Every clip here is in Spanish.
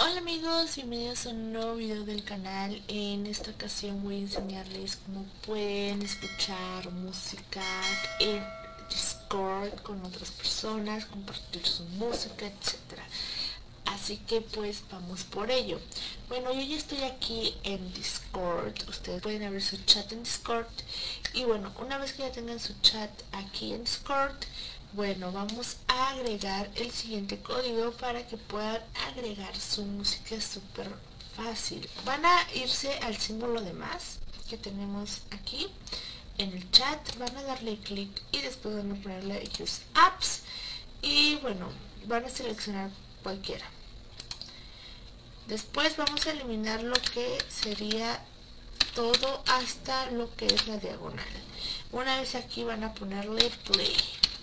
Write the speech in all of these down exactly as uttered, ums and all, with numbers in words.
Hola amigos, bienvenidos a un nuevo video del canal. En esta ocasión voy a enseñarles cómo pueden escuchar música en Discord con otras personas, compartir su música, etcétera. Así que pues vamos por ello. Bueno, yo ya estoy aquí en Discord. Ustedes pueden abrir su chat en Discord. Y bueno, una vez que ya tengan su chat aquí en Discord, bueno, vamos a agregar el siguiente código para que puedan agregar su música súper fácil. Van a irse al símbolo de más que tenemos aquí en el chat, van a darle clic y después van a ponerle Use Apps y bueno, van a seleccionar cualquiera. Después vamos a eliminar lo que sería todo hasta lo que es la diagonal. Una vez aquí van a ponerle Play.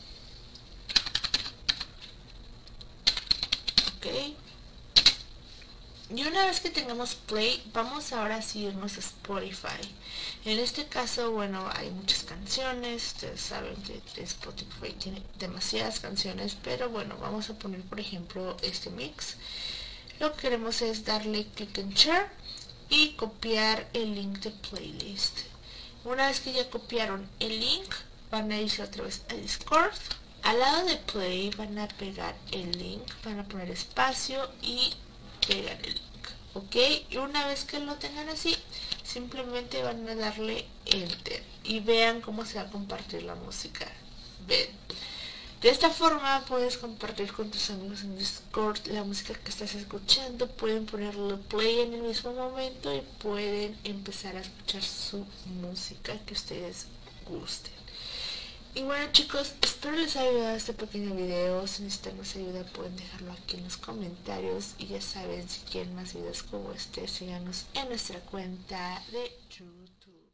Ok. Y una vez que tengamos Play, vamos ahora sí irnos a Spotify. En este caso, bueno, hay muchas canciones. Ustedes saben que Spotify tiene demasiadas canciones, pero bueno, vamos a poner por ejemplo este mix. Lo que queremos es darle clic en Share y copiar el link de playlist. Una vez que ya copiaron el link, van a irse otra vez a Discord. Al lado de Play van a pegar el link, van a poner espacio y pegar el link. Ok, y una vez que lo tengan así, simplemente van a darle Enter y vean cómo se va a compartir la música. Ven. De esta forma puedes compartir con tus amigos en Discord la música que estás escuchando, pueden ponerle play en el mismo momento y pueden empezar a escuchar su música que ustedes gusten. Y bueno chicos, espero les haya ayudado este pequeño video. Si necesitan más ayuda pueden dejarlo aquí en los comentarios. Y ya saben, si quieren más videos como este, síganos en nuestra cuenta de YouTube.